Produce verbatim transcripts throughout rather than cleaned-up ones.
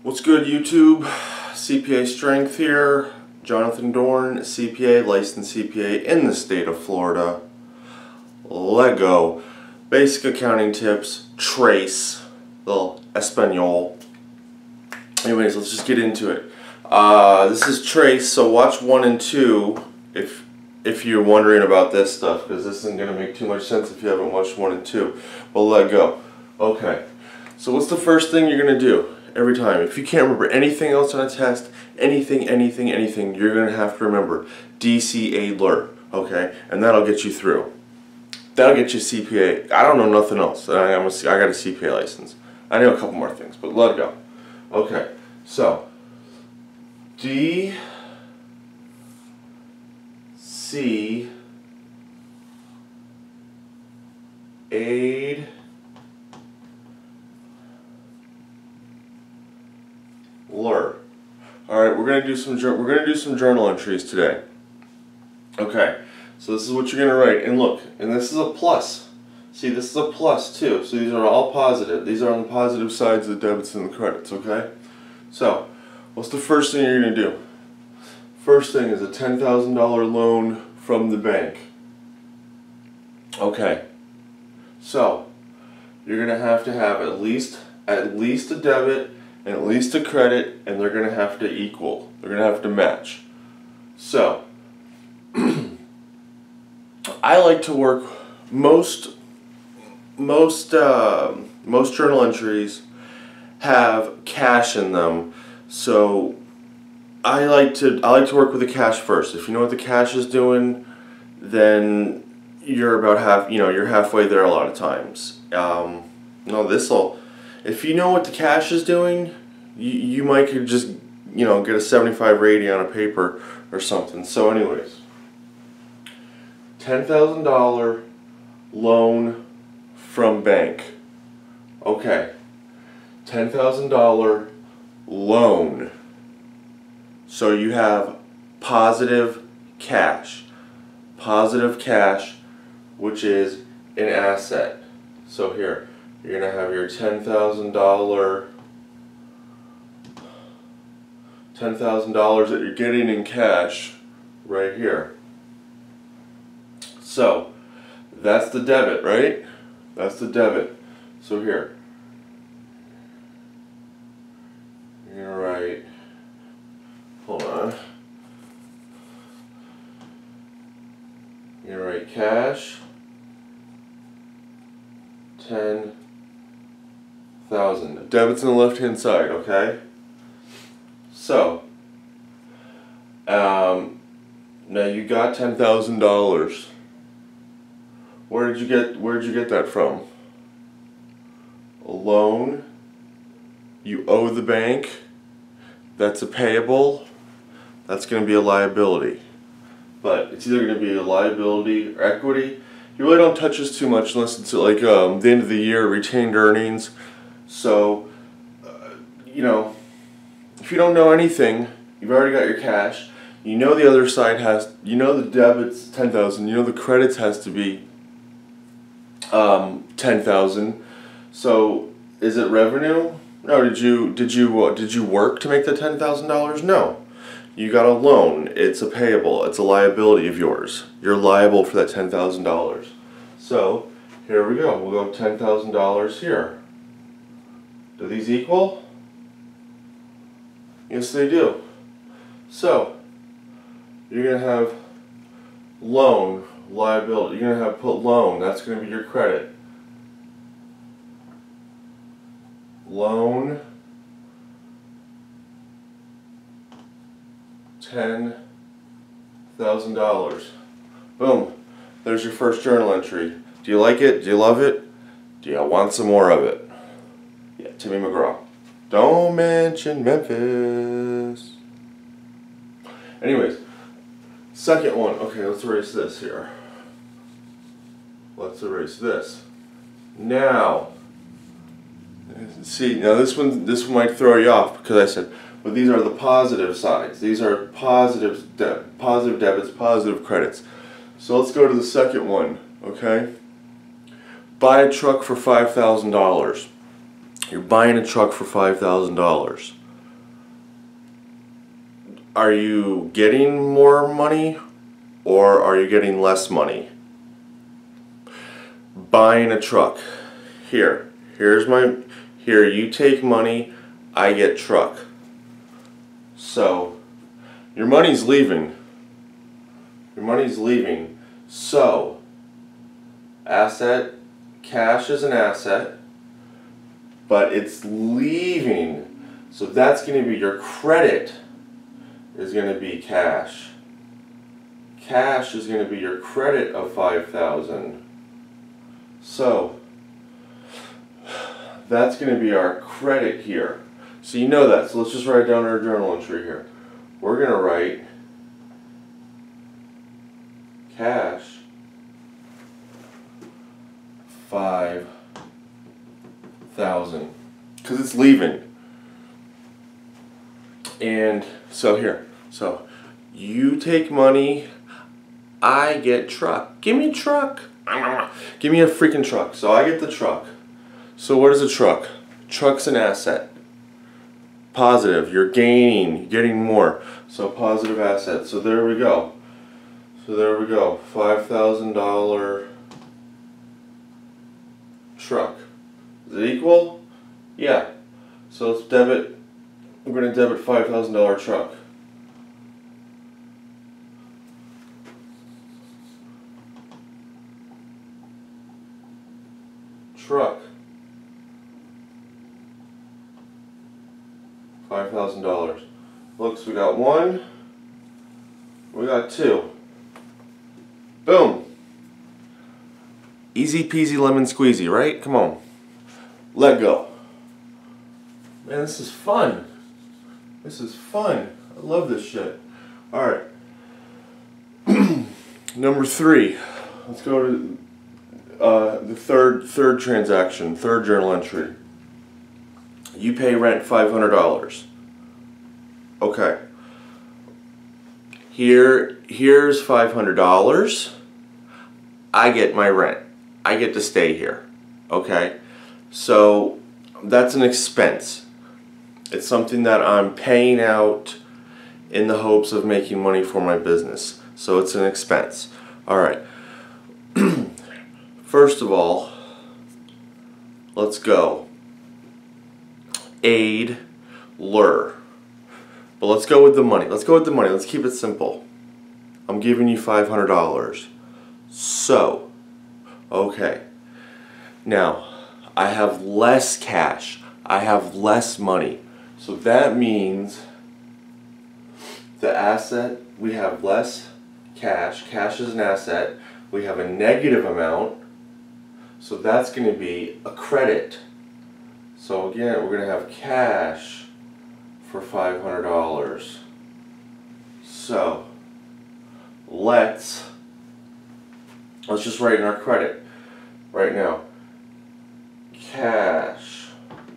What's good, YouTube? C P A Strength here. Jonathan Dorn, C P A, licensed C P A in the state of Florida. Let go. Basic accounting tips. Trace. Little Espanol. Anyways, let's just get into it. Uh, this is Trace, so watch one and two if if you're wondering about this stuff, because this isn't going to make too much sense if you haven't watched one and two. But let go. Okay. So what's the first thing you're going to do? Every time, if you can't remember anything else on a test, anything, anything, anything, you're going to have to remember D C A L R, okay? And that'll get you through. That'll get you C P A. I don't know nothing else. I, I'm a, I got a C P A license. I know a couple more things, but let it go. Okay, so D C A L R. All right, we're gonna do some we're gonna do some journal entries today. Okay, so this is what you're gonna write, and look, and this is a plus. See, this is a plus too. So these are all positive. These are on the positive sides of the debits and the credits. Okay. So, what's the first thing you're gonna do? First thing is a ten thousand dollar loan from the bank. Okay. So, you're gonna have to have at least at least a debit and at least a credit, and they're going to have to equal. They're going to have to match. So, I like to work most most uh, most journal entries have cash in them. So, I like to I like to work with the cash first. If you know what the cash is doing, then you're about half. You know, you're halfway there a lot of times. Um, no, this'll. If you know what the cash is doing, you, you might could just, you know, get a seventy-five or eighty on a paper or something. So anyways, ten thousand dollar loan from bank. Okay, ten thousand dollar loan. So you have positive cash. Positive cash, which is an asset. So here, you're going to have your ten thousand dollar ten thousand dollars that you're getting in cash right here. So, that's the debit, right? That's the debit. So here, you're going to write, hold on, you're going to write cash, ten thousand. Debit's on the left hand side, okay? So, um, now you got ten thousand dollars. Where did you get where did you get that from? A loan. You owe the bank. That's a payable. That's going to be a liability. But it's either going to be a liability or equity. You really don't touch this too much unless it's like um, the end of the year, retained earnings. So, uh, you know, if you don't know anything, you've already got your cash. You know the other side has, you know the debit's ten thousand. You know the credits has to be um, ten thousand. So, is it revenue? No. Did you did you uh, did you work to make the ten thousand dollars? No. You got a loan. It's a payable. It's a liability of yours. You're liable for that ten thousand dollars. So, here we go. We'll go ten thousand dollars here. Do these equal? Yes, they do. So, you're going to have loan, liability. You're going to have put loan. That's going to be your credit. Loan, ten thousand dollars. Boom. There's your first journal entry. Do you like it? Do you love it? Do you want some more of it? Yeah, Timmy McGraw. Don't mention Memphis. Anyways, second one. Okay, let's erase this here. Let's erase this. Now, see, now this one, this one might throw you off because I said, well, these are the positive sides. These are positive, de positive debits, positive credits. So let's go to the second one. Okay. Buy a truck for five thousand dollars. You're buying a truck for five thousand dollars. are you getting more money or are you getting less money? Buying a truck. Here, here's my, here you take money, I get truck. So, your money's leaving. Your money's leaving. So, asset, cash is an asset, but it's leaving. So that's going to be your credit is going to be cash. Cash is going to be your credit of five thousand. So that's going to be our credit here. So you know that. So let's just write down our journal entry here. We're going to write cash five thousand because it's leaving. And so here, so you take money, I get truck. Give me a truck. Give me a freaking truck. So I get the truck. So what is a truck? Truck's an asset. Positive. You're gaining. You're getting more. So positive asset. So there we go. So there we go. five thousand dollar truck. Is it equal? Yeah. So let's debit. We're going to debit five thousand dollar truck. Truck. five thousand dollars. Looks, we got one. We got two. Boom. Easy peasy lemon squeezy, right? Come on. Let go. Man, this is fun. This is fun. I love this shit. Alright. Number three. Let's go to uh, the third third transaction, third journal entry. You pay rent five hundred dollars. Okay. Here, here's five hundred dollars. I get my rent. I get to stay here. Okay? So, that's an expense. It's something that I'm paying out in the hopes of making money for my business. So it's an expense. Alright. First of all, let's go. Aid, lure. But let's go with the money. Let's go with the money. Let's keep it simple. I'm giving you five hundred dollars. So, okay. Now, I have less cash. I have less money. So that means the asset, we have less cash. Cash is an asset. We have a negative amount. So that's going to be a credit. So again, we're going to have cash for five hundred dollars. So let's, let's just write in our credit right now. Cash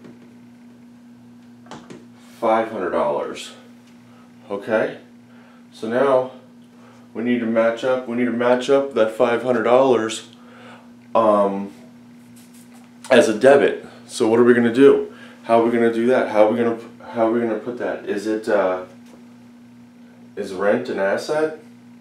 five hundred dollars. Okay? So now we need to match up, we need to match up that five hundred dollars um, as a debit. So what are we going to do? How are we going to do that? How are we going to how are we going to put that? Is it uh, is rent an asset?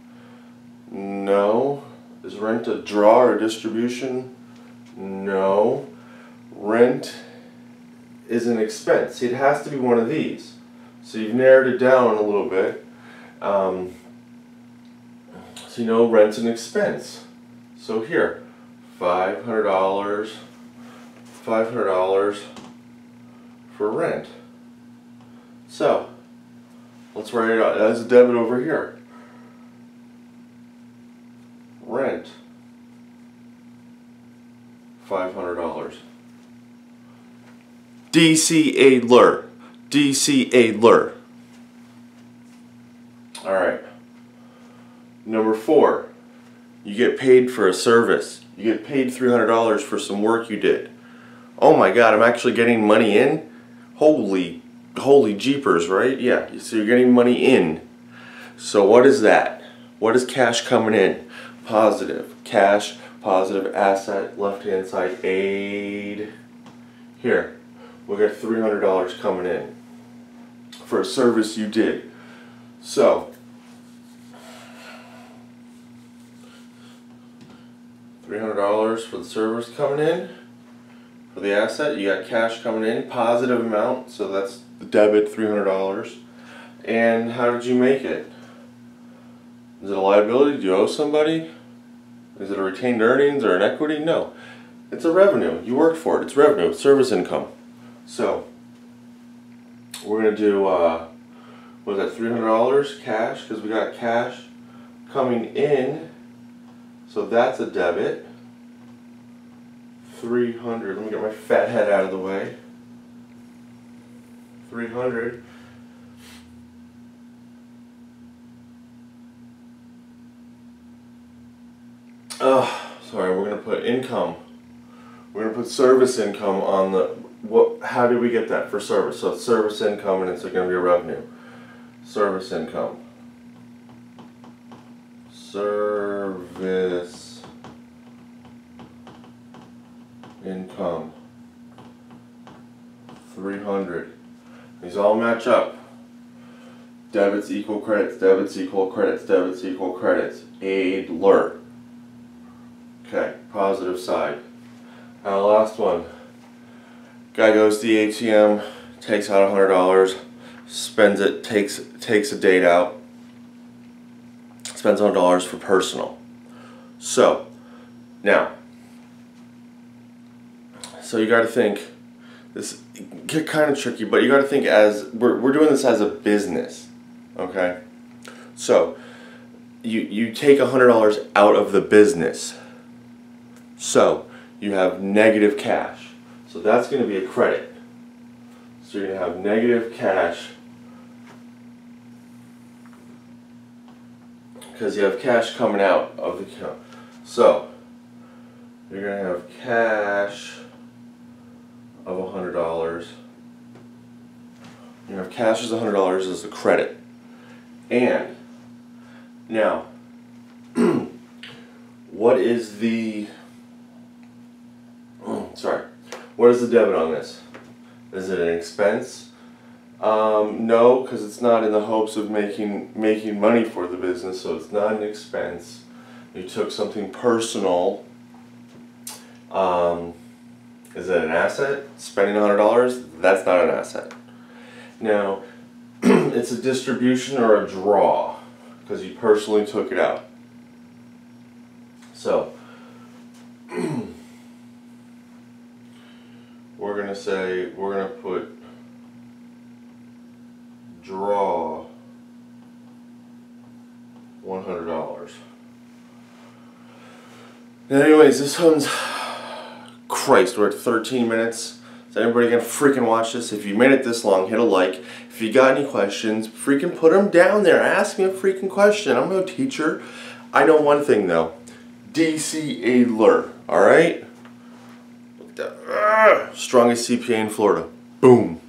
No. Is rent a draw or distribution? No. Rent is an expense. It has to be one of these. So you've narrowed it down a little bit. Um, so you know rent's an expense. So here, five hundred dollars, five hundred dollars for rent. So let's write it out as a debit over here. Rent, five hundred dollars. D C Adler. D C Adler. Alright. Number four. You get paid for a service. You get paid three hundred dollars for some work you did. Oh my god, I'm actually getting money in? Holy, holy jeepers, right? Yeah, so you're getting money in. So what is that? What is cash coming in? Positive. Cash, positive, asset, left hand side, aid. Here. We got three hundred dollars coming in for a service you did. So, three hundred dollars for the service coming in. For the asset, you got cash coming in, positive amount, so that's the debit, three hundred dollars. And how did you make it? Is it a liability? Do you owe somebody? Is it a retained earnings or an equity? No. It's a revenue. You worked for it. It's revenue. It's service income. So, we're going to do, uh, what is that, three hundred dollars cash, because we got cash coming in. So that's a debit. three hundred. Let me get my fat head out of the way. three hundred. Oh, sorry, we're going to put income. We're going to put service income on the, what? How do we get that for service? So it's service income and it's going to be a revenue. Service income. Service income. three hundred. These all match up. Debits equal credits, debits equal credits, debits equal credits. Adler. Okay, positive side. Now the last one. Guy goes to the A T M, takes out a hundred dollars, spends it, takes takes a date out, spends a hundred dollars for personal. So now, so you got to think. This get kind of tricky, but you got to think as we're we're doing this as a business, okay? So you you take a hundred dollars out of the business. So you have negative cash. So that's going to be a credit. So you're going to have negative cash because you have cash coming out of the account. So you're going to have cash of a hundred dollars. You have cash as a hundred dollars as a credit. And now, what is the sorry, what is the debit on this? Is it an expense? Um, no, because it's not in the hopes of making making money for the business, so it's not an expense. You took something personal. Um, is it an asset? Spending a hundred dollars? That's not an asset. Now, it's a distribution or a draw because you personally took it out. So. We're going to say, we're going to put draw one hundred dollars. Now anyways, this one's, Christ, we're at thirteen minutes. Is anybody going to freaking watch this? If you made it this long, hit a like. If you got any questions, freaking put them down there. Ask me a freaking question. I'm no teacher. I know one thing though. D C Adler, alright? Uh, strongest C P A in Florida. Boom.